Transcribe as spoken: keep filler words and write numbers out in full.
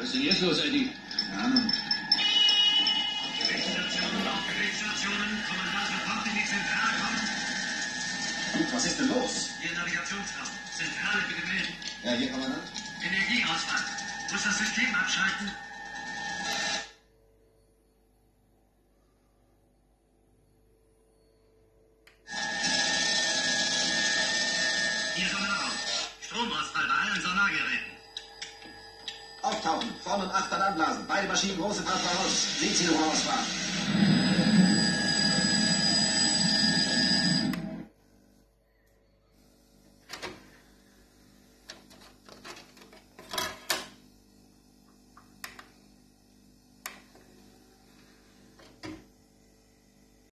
ist denn jetzt los, Eddie? Keine Ahnung. Gerichtsstationen, auf Gerichtsstationen, Kommandant sofort in die Zentrale kommen. Gut, was ist denn los? Hier Navigationsraum. Zentrale bitte melden. Ja, hier, Kommandant. Energieausfall. Muss das System abschalten? Hier Sonarraum. Stromausfall bei allen Sonargeräten. Auftauchen. Vorne und achtern anblasen. Beide Maschinen große Fahrt voraus. Seeziel hochausfahren.